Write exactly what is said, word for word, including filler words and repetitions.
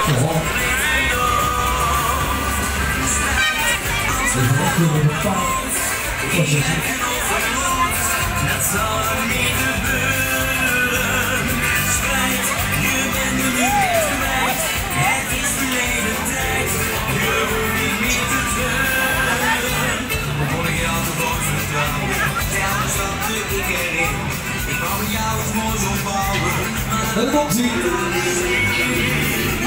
Dat zal er niet gebeuren. Spijt, je bent nu niet kwijt. Het is verleden tijd. Je hoeft niet meer te treuren. Begon ik jou gewoon vertrouwen. Telkens stapte ik erin. Ik wou met jou iets moois opbouwen. Maar dat komt niet.